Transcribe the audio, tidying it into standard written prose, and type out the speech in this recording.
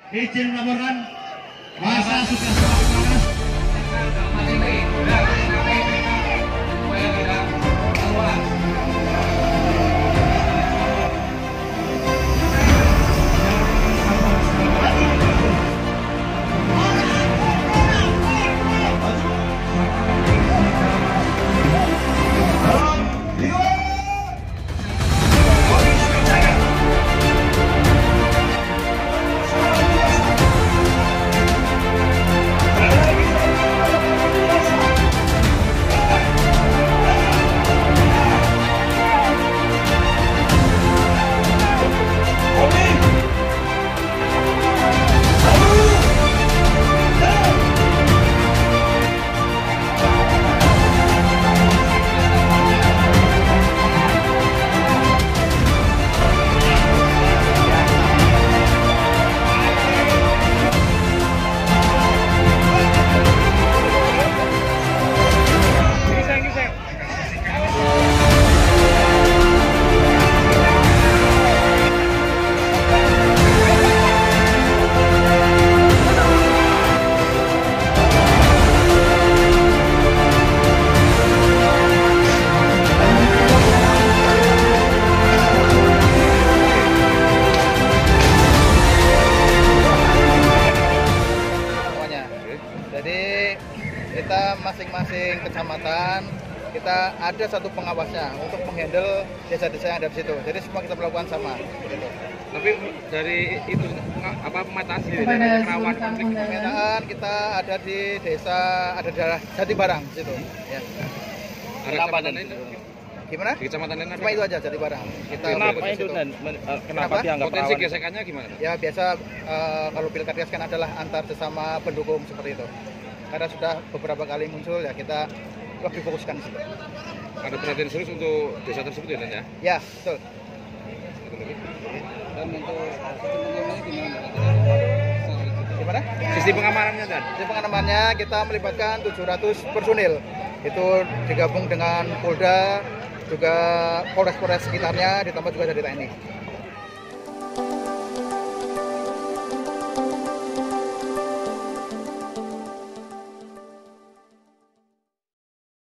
izin melaporkan masa sudah semakin kita masing-masing kecamatan kita ada satu pengawasnya untuk menghandle desa-desa yang ada di situ. Jadi semua kita melakukan sama. Gitu. Tapi dari itu apa pemetaan sendiri dari rawan konflik pemetaan kita ada di desa ada daerah Jati Barang situ. Ya. Ada kecamatan lain? Gimana? Di kecamatan lain cuma itu aja Jati Barang. Kita kenapa itu dan kenapa dianggap potensi gesekannya gimana? Ya biasa kalau pilkades kan adalah antar sesama pendukung seperti itu. Karena sudah beberapa kali muncul ya kita lebih fokuskan di situ. Ada perhatian serius untuk desa tersebut ya Dan ya? Ya betul. Dan untuk gimana? Sistem pengamanannya Dan? Sistem pengamanannya kita melibatkan 700 personil. Itu digabung dengan Polda, juga Polres-Polres sekitarnya, ditambah juga dari TNI.